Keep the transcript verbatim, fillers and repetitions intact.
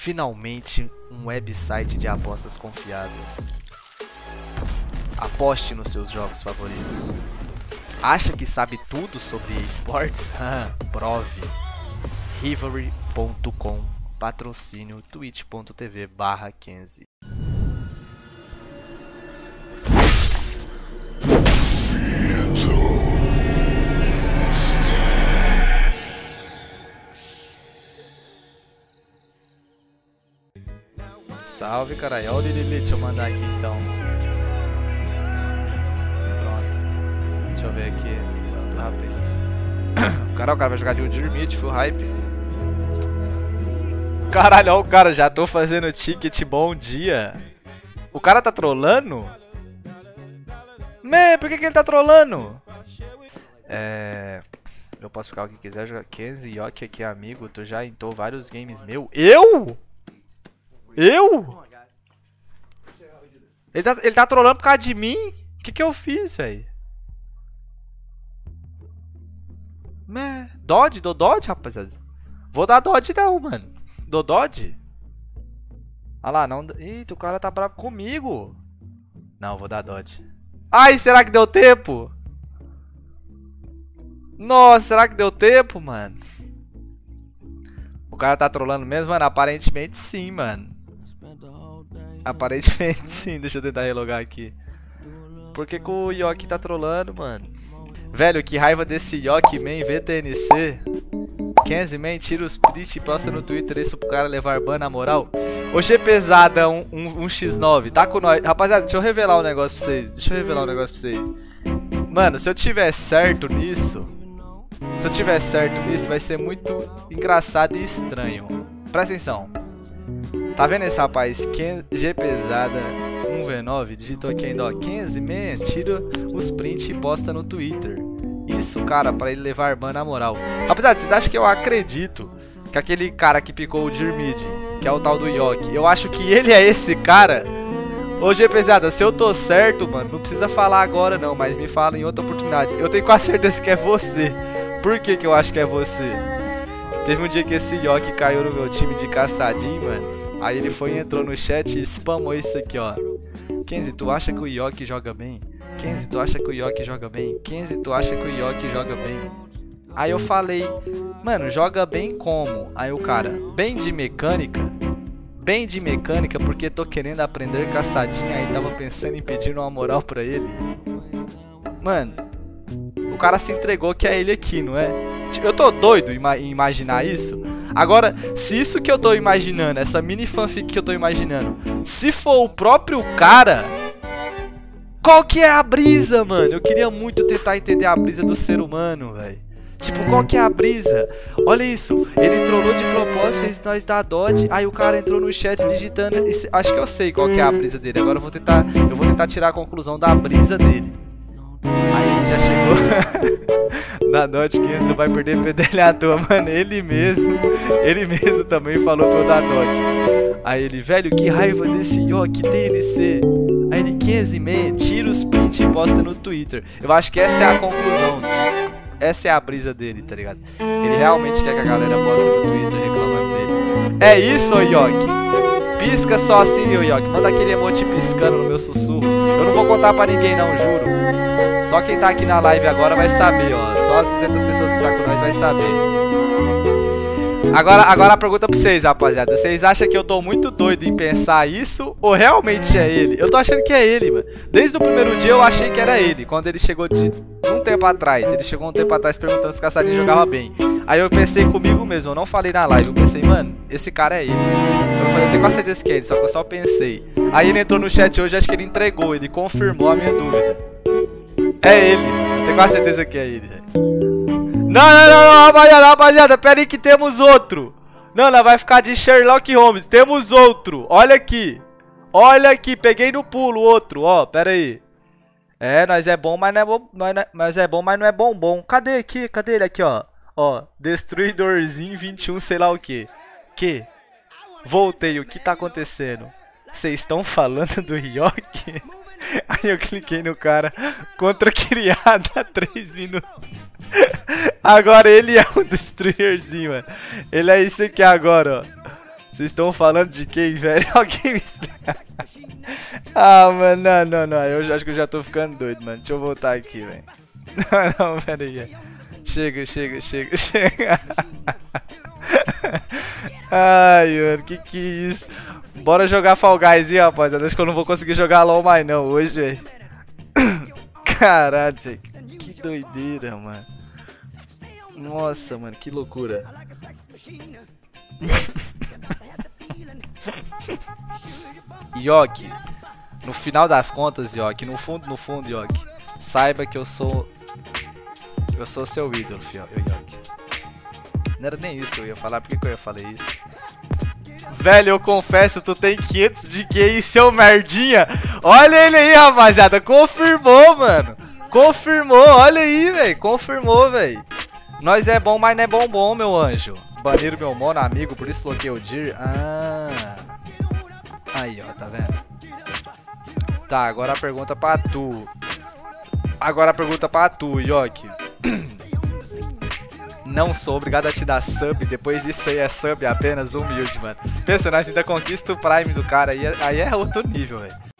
Finalmente um website de apostas confiável. Aposte nos seus jogos favoritos. Acha que sabe tudo sobre esportes? Prove. Rivalry ponto com, patrocínio twitch ponto tv barra Kenzie. Salve, caralho. Olha o Lili, deixa eu mandar aqui então. Pronto. Deixa eu ver aqui. Muito rápido. O cara, o cara vai jogar de Udyrmid, full hype. Caralho, olha o cara, já tô fazendo ticket, bom dia. O cara tá trolando? Man, por que que ele tá trolando? É... Eu posso ficar o que quiser, jogar Kenzie, Yoki aqui, amigo. Tu já entrou vários games meu. Eu? Eu? Ele tá, ele tá trolando por causa de mim? O que que eu fiz, velho? Dodge? Dou Dodge, rapaziada? Vou dar Dodge não, mano. Dou Dodge? Olha lá, não... Eita, o cara tá bravo comigo. Não, vou dar Dodge. Ai, será que deu tempo? Nossa, será que deu tempo, mano? O cara tá trolando mesmo, mano? Aparentemente sim, mano. Aparentemente sim, deixa eu tentar relogar aqui. Por que que o Yoki tá trolando, mano? Velho, que raiva desse Yoki, man, V T N C. Kenzie, man, tira os print e posta no Twitter isso pro cara levar ban na moral. Ô G pesada, um, um, um x nove, tá com nós. Rapaziada, deixa eu revelar um negócio pra vocês. Deixa eu revelar um negócio pra vocês. Mano, se eu tiver certo nisso... Se eu tiver certo nisso, vai ser muito engraçado e estranho. Presta atenção. Tá vendo esse rapaz? G pesada um V nove, digitou aqui ainda, ó. Kenzie, man, tira os prints e posta no Twitter. Isso, cara, pra ele levar ban na moral. Rapaziada, vocês acham que eu acredito que aquele cara que picou o Udyrmid, que é o tal do Yoki, eu acho que ele é esse cara? Ô G pesada, se eu tô certo, mano, não precisa falar agora não, mas me fala em outra oportunidade. Eu tenho quase certeza que é você. Por que que eu acho que é você? Teve um dia que esse Yoki caiu no meu time de caçadinho, mano. Aí ele foi, entrou no chat e spamou isso aqui, ó. Kenzie, tu acha que o Yoki joga bem? Kenzie, tu acha que o Yoki joga bem? Kenzie, tu acha que o Yoki joga bem? Aí eu falei, mano, joga bem como? Aí o cara, bem de mecânica? Bem de mecânica porque tô querendo aprender caçadinha. Aí tava pensando em pedir uma moral pra ele. Mano, o cara se entregou que é ele aqui, não é? Eu tô doido em imaginar isso. Agora, se isso que eu tô imaginando, essa mini fanfic que eu tô imaginando, se for o próprio cara, qual que é a brisa, mano? Eu queria muito tentar entender a brisa do ser humano, velho. Tipo, qual que é a brisa? Olha isso, ele trollou de propósito, fez nós dar Dodge. Aí o cara entrou no chat digitando. Acho que eu sei qual que é a brisa dele. Agora eu vou tentar, eu vou tentar tirar a conclusão da brisa dele. Aí já chegou. Na Dodge quinhentos, tu vai perder P D L à toa, mano. Ele mesmo, ele mesmo também falou pra eu dar Dodge. Aí ele, velho, que raiva desse Yoki T N C. Aí ele, quinze, man, tira os prints e posta no Twitter. Eu acho que essa é a conclusão. Essa é a brisa dele, tá ligado? Ele realmente quer que a galera poste no Twitter reclamando dele. É isso, ô Yoki. Pisca só assim, ô Yoki. Manda aquele emote piscando no meu sussurro. Eu não vou contar pra ninguém não, juro. Só quem tá aqui na live agora vai saber, ó. Só as duzentas pessoas que tá com nós vai saber. Agora, agora a pergunta pra vocês, rapaziada. Vocês acham que eu tô muito doido em pensar isso? Ou realmente é ele? Eu tô achando que é ele, mano. Desde o primeiro dia eu achei que era ele. Quando ele chegou de um tempo atrás. Ele chegou um tempo atrás perguntando se o caçadinho jogava bem. Aí eu pensei comigo mesmo, eu não falei na live. Eu pensei, mano, esse cara é ele. Eu falei, eu tenho quase certeza que é ele, só que eu só pensei. Aí ele entrou no chat hoje, acho que ele entregou. Ele confirmou a minha dúvida. É ele, mano. Eu tenho quase certeza que é ele, velho. Não, não, não, não, rapaziada, rapaziada, pera aí que temos outro. Não, não, vai ficar de Sherlock Holmes. Temos outro, olha aqui. Olha aqui, peguei no pulo outro, ó, pera aí. É, nós é bom, mas não é bom, nós, é, nós é bom, mas não é bombom. Cadê aqui, cadê ele aqui, ó. Ó, Destruidorzinho vinte e um, sei lá o que. Que? Voltei, o que tá acontecendo? Vocês estão falando do Yoki? Aí eu cliquei no cara. Contra criada há três minutos. Agora ele é o Destruidorzinho, mano. Ele é esse aqui agora, ó. Vocês estão falando de quem, velho? Alguém me explica. Ah, mano, não, não, não. Eu acho que eu já tô ficando doido, mano. Deixa eu voltar aqui, velho. Não, não, pera aí. Chega, chega, chega, chega. Ai, mano, que que é isso? Bora jogar Fall Guys aí, rapaziada. Acho que eu não vou conseguir jogar LOL mais não hoje, velho. Caralho, que doideira, mano. Nossa, mano, que loucura. Yoki, no final das contas, Yoki, no fundo, no fundo, Yoki, saiba que eu sou... Eu sou seu ídolo, fio, eu, Yoki. Não era nem isso que eu ia falar, por que, que eu ia falar isso? Velho, eu confesso, tu tem quinhentos de Q I, seu merdinha. Olha ele aí, rapaziada, confirmou, mano. Confirmou, olha aí, velho, confirmou, velho. Nós é bom, mas não é bom bom, meu anjo. Baniram meu mono amigo, por isso loquei o Dir. Ah. Aí, ó, tá vendo? Tá, agora a pergunta pra tu. Agora a pergunta pra tu, Yoki. Não sou obrigado a te dar sub, depois disso aí é sub apenas humilde, mano. Pensa, nós ainda conquista o Prime do cara, aí é, aí é outro nível, velho.